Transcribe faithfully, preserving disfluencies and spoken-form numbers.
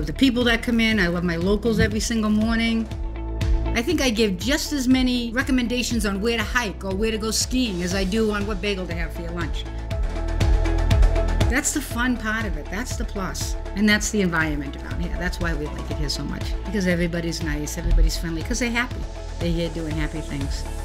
love the people that come in. I love my locals every single morning. I think I give just as many recommendations on where to hike or where to go skiing as I do on what bagel to have for your lunch. That's the fun part of it. That's the plus. And that's the environment around here. That's why we like it here so much. Because everybody's nice, everybody's friendly, because they're happy. They're here doing happy things.